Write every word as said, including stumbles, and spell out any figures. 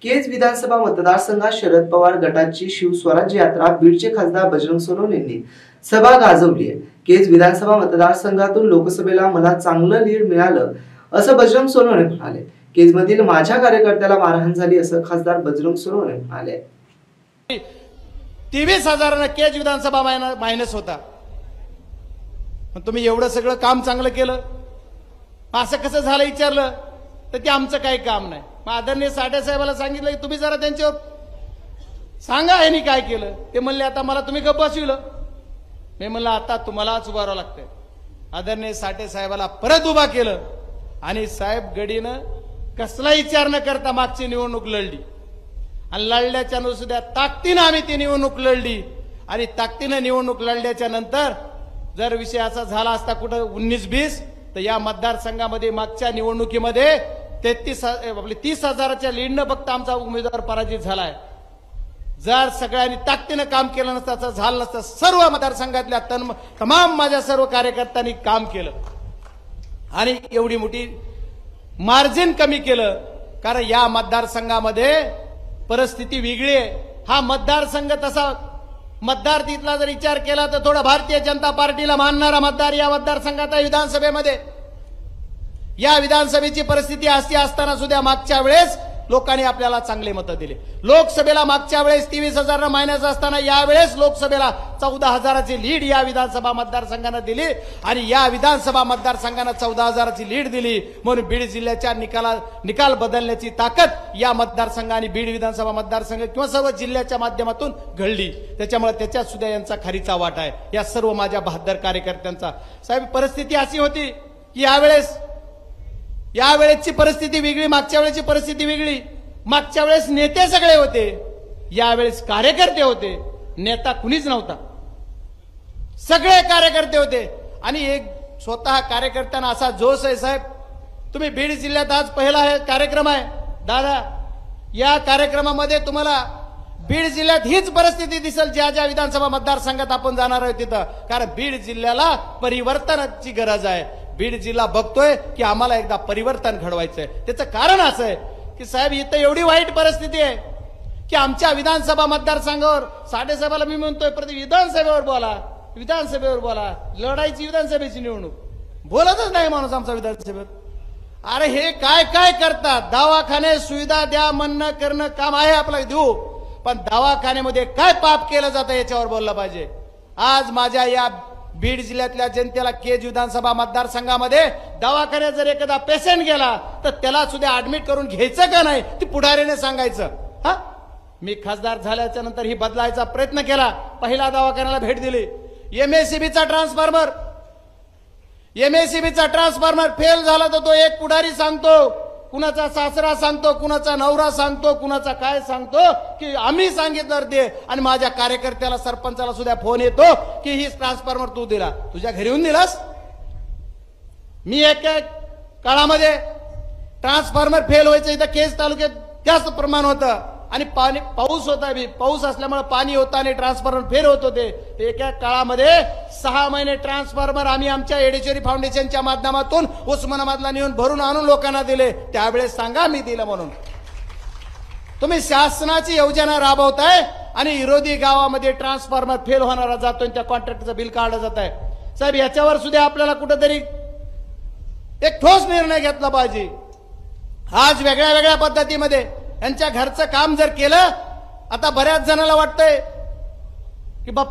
केज विधानसभा मतदारसंघात शरद पवार गटाची शिवस्वराज्य यात्रा बीडचे खासदार बजरंग सोनवणे यांनी सभा गाजवली आहे। केज विधानसभा मतदारसंघातून लोकसभेला मला चांगलं लीड मिळालं असं बजरंग सोनवणे म्हणाले। केज मधील माझ्या कार्यकर्त्याला मारहाण झाली असं खासदार बजरंग सोनवणे म्हणाले। तेवीस हजारांना केज विधानसभा मायनस होता, पण तुम्ही एवढं सगळं काम चांगलं केलं, असं कसं झालं विचारलं तर ते आमचं काही काम नाही। मग आदरणीय साठे साहेबाला सांगितलं की तुम्ही जरा त्यांच्यावर सांगा यांनी काय केलं। ते म्हणले आता मला तुम्ही गप्प बसविलं। मी म्हणलं आता तुम्हालाच उभारावं लागतंय। आदरणीय साठे साहेबाला परत उभा केलं आणि साहेब गडीनं कसला विचार न करता मागची निवडणूक लढली आणि लढल्याच्या सुद्धा ताकदीनं आम्ही ती निवडणूक लढली आणि ताकदीनं निवडणूक लढल्याच्या नंतर जर विषय असा झाला असता कुठं उन्नीस बीस तर या मतदारसंघामध्ये मागच्या निवडणुकीमध्ये तेहतीस आपले तीस हजाराच्या लीडनं फक्त आमचा उमेदवार पराजित झालाय। जर सगळ्यांनी ताकदीनं काम केलं नसतं असं झालं नसतं। सर्व मतदारसंघातल्या तमाम माझ्या सर्व कार्यकर्त्यांनी काम केलं आणि एवढी मोठी मार्जिन कमी केलं, कारण या मतदारसंघामध्ये परिस्थिती वेगळी आहे। हा मतदारसंघ तसा मतदार तिथला जर विचार केला तर थोडा भारतीय जनता पार्टीला मानणारा मतदार या मतदारसंघात आहे। विधानसभेमध्ये या विधानसभेची परिस्थिती अशी असताना सुद्धा मागच्या वेळेस लोकांनी आपल्याला चांगले मतं दिले। लोकसभेला मागच्या वेळेस तेवीस हजार मायनस असताना यावेळेस लोकसभेला चौदा हजाराची लीड या विधानसभा मतदारसंघानं दिली आणि या विधानसभा मतदारसंघानं चौदा हजाराची लीड दिली म्हणून बीड जिल्ह्याच्या निकाला निकाल बदलण्याची ताकद या मतदारसंघाने बीड विधानसभा मतदारसंघ किंवा सर्व जिल्ह्याच्या माध्यमातून घडली। त्याच्यामुळे त्याच्यात सुद्धा यांचा खरीचा वाटा आहे या सर्व माझ्या बहादर कार्यकर्त्यांचा। साहेब परिस्थिती अशी होती की यावेळेस यावेळेसची परिस्थिती वेगळी, मागच्या वेळेची परिस्थिती वेगळी। मागच्या वेळेस नेते सगळे होते, यावेळेस कार्यकर्ते होते। नेता कुणीच नव्हता, सगळे कार्यकर्ते होते आणि एक स्वतः कार्यकर्त्यांना असा जोश आहे। साहेब तुम्ही बीड जिल्ह्यात आज पहिला हे कार्यक्रम आहे दादा, या कार्यक्रमामध्ये तुम्हाला बीड जिल्ह्यात हीच परिस्थिती दिसेल ज्या ज्या विधानसभा मतदारसंघात आपण जाणार आहोत तिथं, कारण बीड जिल्ह्याला परिवर्तनाची गरज आहे। बीड जिल्हा बघतोय की आम्हाला एकदा परिवर्तन घडवायचंय। त्याचं कारण असं आहे की साहेब इथं एवढी वाईट परिस्थिती आहे की आमच्या विधानसभा मतदारसंघावर साठे साहेबाला मी म्हणतोय प्रति विधानसभेवर बोला, विधानसभेवर बोला, लढायची विधानसभेची निवडणूक, बोलतच नाही माणूस आमचा विधानसभेत। अरे हे काय काय करतात, दवाखाने सुविधा द्या म्हणणं करणं काम आहे आपल्याला देऊ, पण दवाखान्यामध्ये काय पाप केलं जातं याच्यावर बोललं पाहिजे। आज माझ्या या बीड जिल्ह्यातल्या जनतेला केज विधानसभा मतदारसंघामध्ये दवाखान्यात जर एखादा पेशंट गेला तर त्याला सुद्धा ऍडमिट करून घ्यायचं का नाही ती पुढारीने सांगायचं। हा मी खासदार झाल्याच्या नंतर ही बदलायचा प्रयत्न केला, पहिला दवाखान्याला भेट दिली। एमएससीबीचा ट्रान्सफॉर्मर एमएससीबीचा ट्रान्सफॉर्मर फेल झाला तर तो एक पुढारी सांगतो, कुणाचा सासरा सांगतो, कुणाचा नवरा सांगतो, कुणाचा काय सांगतो की आम्ही सांगितलं ते, आणि माझ्या कार्यकर्त्याला सरपंचाला सुद्धा फोन येतो की ही ट्रान्सफॉर्मर तू दिला, तुझ्या घरी येऊन दिलास। मी एक काळामध्ये ट्रान्सफॉर्मर फेल व्हायचं इथं केज तालुक्यात जास्त प्रमाण होतं आणि पाणी पाऊस होता, बी पाऊस असल्यामुळे पाणी होतं आणि ट्रान्सफॉर्मर फेल होत होते। एका काळामध्ये सहा महिने ट्रान्सफॉर्मर आम्ही आमच्या एडेश्वरी फाउंडेशनच्या माध्यमातून उस्मानाबादला नेऊन भरून आणून लोकांना दिले। त्यावेळेस सांगा मी दिलं म्हणून। तुम्ही शासनाची योजना राबवताय आणि विरोधी गावामध्ये ट्रान्सफॉर्मर फेल होणारा जातोय, त्या कॉन्ट्रॅक्टचं बिल काढलं जात आहे। साहेब याच्यावर सुद्धा आपल्याला कुठेतरी एक ठोस निर्णय घेतला पाहिजे। आज वेगळ्या वेगळ्या पद्धतीमध्ये यांच्या घरचं काम जर केलं, आता बऱ्याच जणांना वाटतंय की